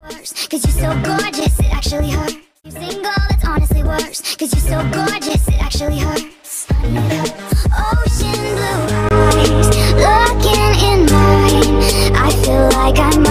Cause you're so gorgeous, it actually hurts. You're single, it's honestly worse. Cause you're so gorgeous, it actually hurts. Ocean blue eyes, looking in mine. I feel like I'm